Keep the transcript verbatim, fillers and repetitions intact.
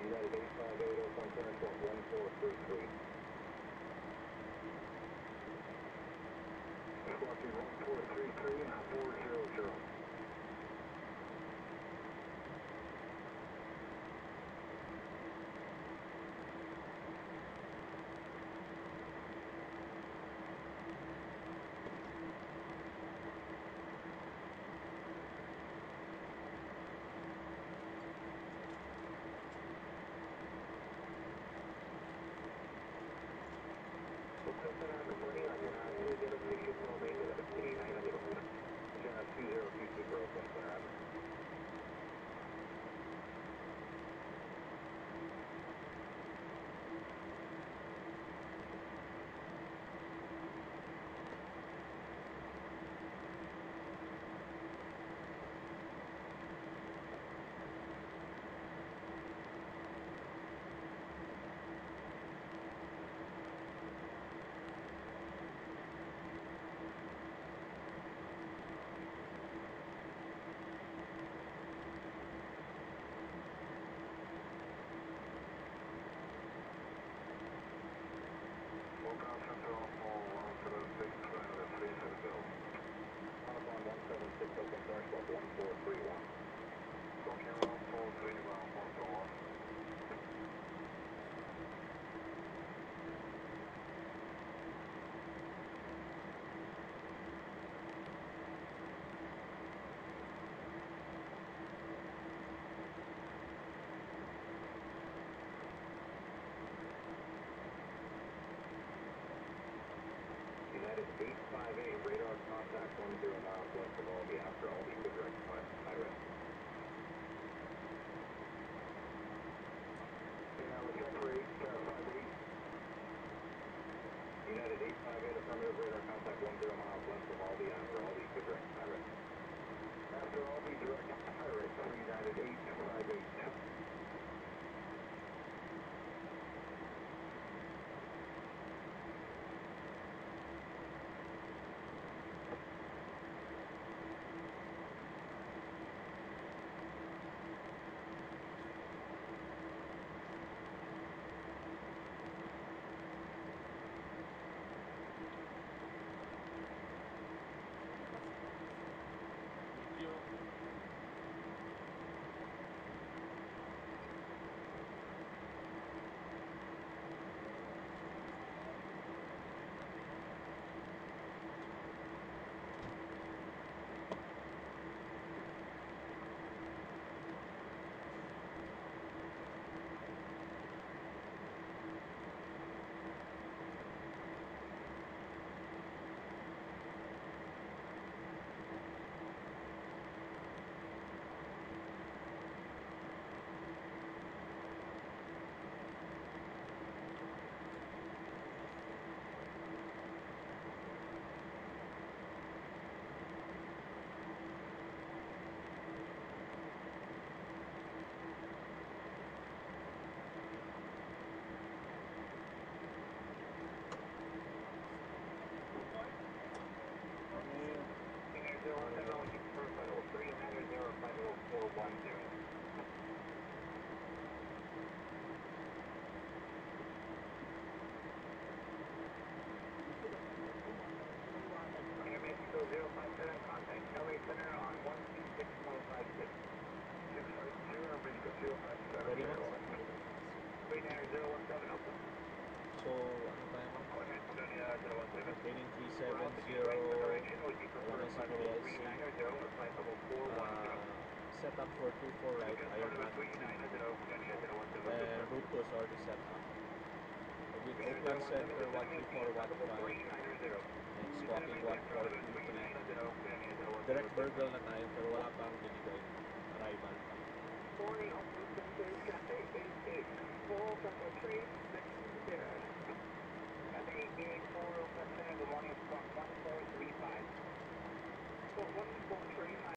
United eight five eight, Oakland Center, squawk one four three three. Squawking one four three three, four zero zero. two zero two two for Oakland Center. Autobahn one seven six, Oakland Center, squawk one four three one. Squawking one four three one, one four one. United eight five eight, radar contact one zero miles west of Albany after Albany to direct high risk. Yeah, we're check for eight five eight. United eight five eight, affirmative, radar contact one zero miles west of Albany after Albany to direct high risk. After Albany direct high risk, United eight five eight. three nine zero five zero four one zero. Air Mexico zero five seven, contact L A Center on one two six point five six. six five zero, Mexico zero five seven. three nine zero one seven, open. So, ano tayo mo? Maintaining three seven zero, one S R K S. Uh, set up for two four right, Ironman three. And route two is already set up. With Oakland Center, one three four one five. And squawking one four two three. Direct burgle na tayo, pero wala pa akong binigay. Arrival. Morning, Oakland Center, Cafe eight eight four, Cafe three six zero. Cafe eight eight four, Oakland Center, good morning, squawk one four three five. one four three five.